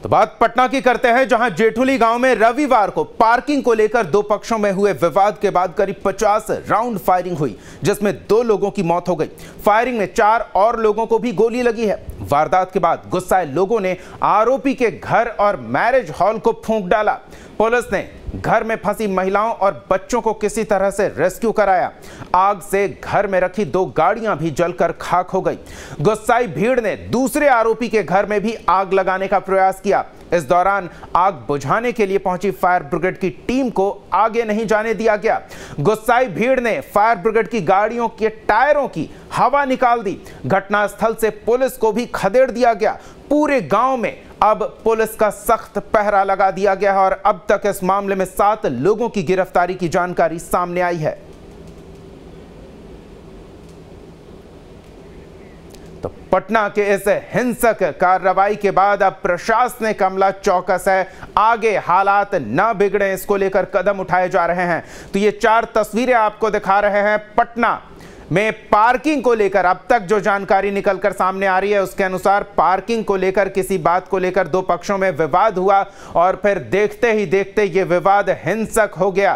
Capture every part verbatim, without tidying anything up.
तो बात पटना की करते हैं, जहां जेठुली गांव में रविवार को पार्किंग को लेकर दो पक्षों में हुए विवाद के बाद करीब पचास राउंड फायरिंग हुई, जिसमें दो लोगों की मौत हो गई। फायरिंग में चार और लोगों को भी गोली लगी है। वारदात के बाद गुस्साए लोगों ने आरोपी के घर और मैरिज हॉल को फूंक डाला। पुलिस ने घर में फंसी महिलाओं और बच्चों को किसी तरह से रेस्क्यू कराया। आग से घर में रखी दो गाड़ियां भी जलकर खाक हो गई। गुस्साई भीड़ ने दूसरे आरोपी के घर में भी आग लगाने का प्रयास किया। इस दौरान आग बुझाने के लिए पहुंची फायर ब्रिगेड की टीम को आगे नहीं जाने दिया गया। गुस्साई भीड़ ने फायर ब्रिगेड की गाड़ियों के टायरों की हवा निकाल दी। घटनास्थल से पुलिस को भी खदेड़ दिया गया। पूरे गांव में अब पुलिस का सख्त पहरा लगा दिया गया है और अब तक इस मामले में सात लोगों की गिरफ्तारी की जानकारी सामने आई है। तो पटना के इस हिंसक कार्रवाई के बाद अब प्रशासनिक अमला चौकस है। आगे हालात न बिगड़े, इसको लेकर कदम उठाए जा रहे हैं। तो ये चार तस्वीरें आपको दिखा रहे हैं पटना में पार्किंग को लेकर। अब तक जो जानकारी निकलकर सामने आ रही है उसके अनुसार पार्किंग को लेकर किसी बात को लेकर दो पक्षों में विवाद हुआ और फिर देखते ही देखते ये विवाद हिंसक हो गया।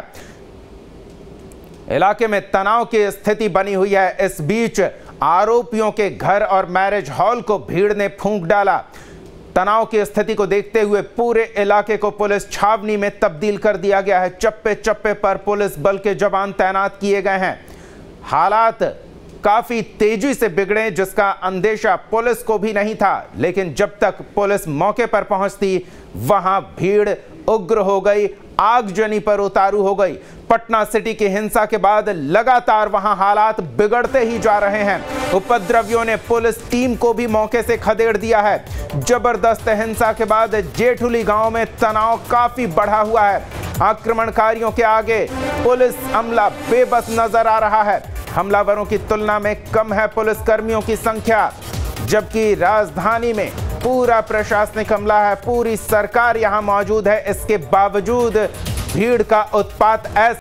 इलाके में तनाव की स्थिति बनी हुई है। इस बीच आरोपियों के घर और मैरिज हॉल को भीड़ ने फूंक डाला। तनाव की स्थिति को देखते हुए पूरे इलाके को पुलिस छावनी में तब्दील कर दिया गया है। चप्पे चप्पे पर पुलिस बल के जवान तैनात किए गए हैं। हालात काफी तेजी से बिगड़े, जिसका अंदेशा पुलिस को भी नहीं था, लेकिन जब तक पुलिस मौके पर पहुंचती वहां भीड़ उग्र हो गई, आगजनी पर उतारू हो गई। पटना सिटी की हिंसा के बाद लगातार वहां हालात बिगड़ते ही जा रहे हैं। उपद्रवियों ने पुलिस टीम को भी मौके से खदेड़ दिया है। जबरदस्त हिंसा के बाद जेठुली गांव में तनाव काफी बढ़ा हुआ है। आक्रमणकारियों के आगे पुलिस अमला बेबस नजर आ रहा है। हमलावरों की तुलना में कम है पुलिस कर्मियों की संख्या, जबकि राजधानी में पूरा प्रशासनिक अमला है, पूरी सरकार यहां मौजूद है। इसके बावजूद भीड़ का उत्पात ऐसा